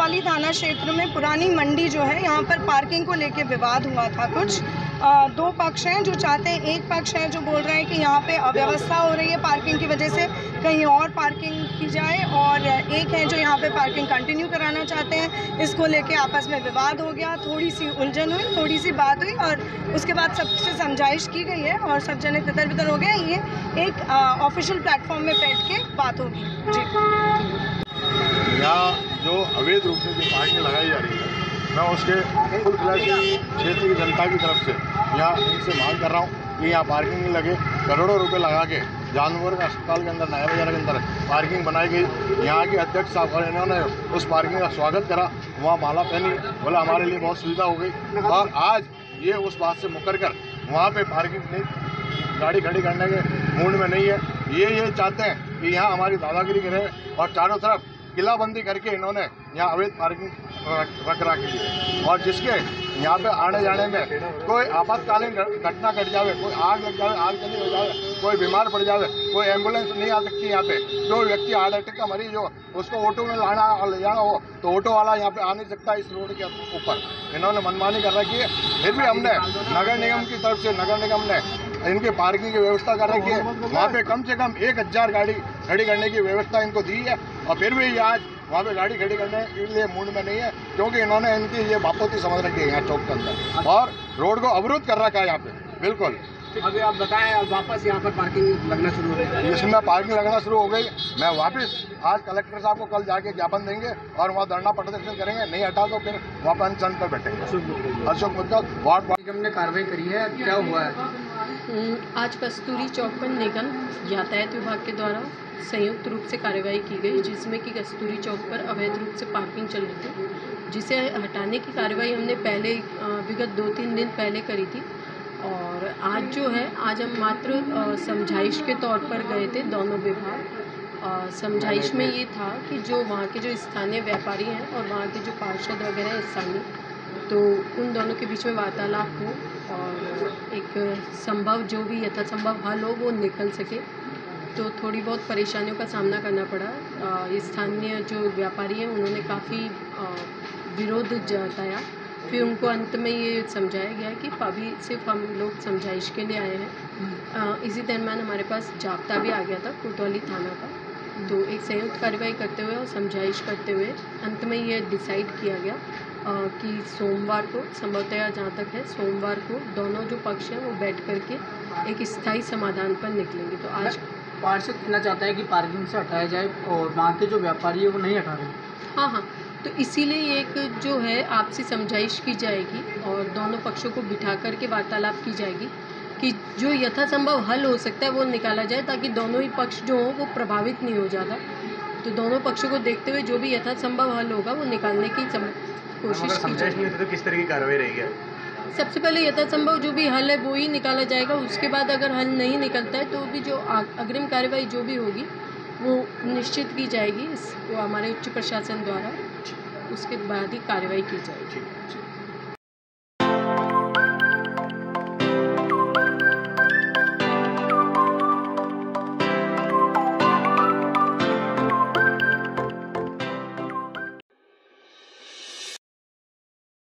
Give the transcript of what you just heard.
कोतवाली थाना क्षेत्र में पुरानी मंडी जो है, यहाँ पर पार्किंग को लेके विवाद हुआ था। कुछ दो पक्ष हैं जो चाहते हैं, एक पक्ष है जो बोल रहे हैं कि यहाँ पे अव्यवस्था हो रही है पार्किंग की वजह से, कहीं और पार्किंग की जाए, और एक है जो यहाँ पे पार्किंग कंटिन्यू कराना चाहते हैं। इसको लेके आपस में विवाद हो गया, थोड़ी सी उलझन हुई, थोड़ी सी बात हुई और उसके बाद सबसे समझाइश की गई है और सब जने तितर बितर हो गए। ये एक ऑफिशियल प्लेटफॉर्म में बैठ के बात होगी। जी, यहाँ जो अवैध रूप से जो पार्किंग लगाई जा रही है, मैं उसके फुल फ्लैश क्षेत्र की जनता की तरफ से यहाँ इनसे मांग कर रहा हूँ कि यहाँ पार्किंग नहीं लगे। करोड़ों रुपए लगा के जानवर का अस्पताल के अंदर, नया बाजार के अंदर पार्किंग बनाई गई। यहाँ के अध्यक्ष साहब और इन्होंने उस पार्किंग का स्वागत करा, वहाँ माला पहनी, बोला हमारे लिए बहुत सुविधा हो गई। और आज ये उस बात से मुकर कर वहाँ पे पार्किंग नहीं, गाड़ी खड़ी करने के मूड में नहीं है। ये चाहते हैं कि यहाँ हमारी दादागिरी करे और चारों तरफ किलाबंदी करके इन्होंने यहाँ अवैध पार्किंग रख रखी है। और जिसके यहाँ पे आने जाने में कोई आपातकालीन घटना घट जावे, कोई आग लग जावे, आग चली हो जावे, कोई बीमार पड़ जावे, कोई एम्बुलेंस नहीं आ सकती यहाँ पे, जो व्यक्ति हार्ट अटैक का मरीज हो उसको ऑटो में लाना और ले जाना हो तो ऑटो वाला यहाँ पे आ नहीं सकता इस रोड के ऊपर। इन्होंने मनमानी कर रखी है। फिर भी हमने नगर निगम की तरफ से, नगर निगम ने इनकी पार्किंग की व्यवस्था कर रखी है। वहाँ पे कम से कम 1000 गाड़ी खड़ी करने की व्यवस्था इनको दी है और फिर भी आज वहाँ पे गाड़ी खड़ी करने के लिए मूड में नहीं है, क्योंकि इन्होंने इनकी ये बापोती समझ रखी है यहाँ चौक के अंदर और रोड को अवरुद्ध कर रखा है यहाँ पे। बिल्कुल अभी आप बताएं, अब वापस यहाँ पर पार्किंग लगना शुरू हो गई, इसमें पार्किंग लगना शुरू हो गई। मैं वापस आज कलेक्टर साहब को कल जाके ज्ञापन देंगे और वहाँ धरना प्रदर्शन करेंगे, नहीं हटा तो फिर वहाँ पर अनशन पर बैठेंगे। अशोक मुद्दा वार्ड निगम ने कार्रवाई करी है, क्या हुआ है? आज कस्तूरी चौक पर निगम यातायात विभाग के द्वारा संयुक्त रूप से कार्रवाई की गई, जिसमें कि कस्तूरी चौक पर अवैध रूप से पार्किंग चल रही थी, जिसे हटाने की कार्रवाई हमने पहले विगत 2-3 दिन पहले करी थी। और आज जो है, आज हम मात्र समझाइश के तौर पर गए थे दोनों विभाग। समझाइश में ये था कि जो वहाँ के जो स्थानीय व्यापारी हैं और वहाँ के जो पार्षद वगैरह हैं स्थानीय, तो उन दोनों के बीच में वार्तालाप हो और एक संभव जो भी यथासंभव हल हो वो निकल सके। तो थोड़ी बहुत परेशानियों का सामना करना पड़ा। स्थानीय जो व्यापारी हैं उन्होंने काफ़ी विरोध जताया, फिर उनको अंत में ये समझाया गया कि अभी सिर्फ हम लोग समझाइश के लिए आए हैं। इसी दरम्यान हमारे पास जाब्ता भी आ गया था कोतवाली थाना का, तो एक संयुक्त कार्रवाई करते हुए और समझाइश करते हुए अंत में ये डिसाइड किया गया कि सोमवार को, संभवतः जहाँ तक है सोमवार को, दोनों जो पक्ष हैं वो बैठ करके एक स्थायी समाधान पर निकलेंगे। तो आज पार्षद कहना चाहता है कि पार्किंग से हटाया जाए और वहाँ के जो व्यापारी है वो नहीं हटा रहे। हाँ, तो इसीलिए एक जो है आपसी समझाइश की जाएगी और दोनों पक्षों को बिठा करके वार्तालाप की जाएगी कि जो यथासंभव हल हो सकता है वो निकाला जाए, ताकि दोनों ही पक्ष जो हों वो प्रभावित नहीं हो जाता। तो दोनों पक्षों को देखते हुए जो भी यथासंभव हल होगा वो निकालने की कोशिश की जाएगी। तो किस तरह की कार्रवाई रहेगी? सबसे पहले यथासंभव जो भी हल है वो ही निकाला जाएगा। उसके बाद अगर हल नहीं निकलता है तो भी जो अग्रिम कार्रवाई जो भी होगी वो निश्चित की जाएगी, वो हमारे उच्च प्रशासन द्वारा, उसके बाद ही कार्रवाई की जाएगी।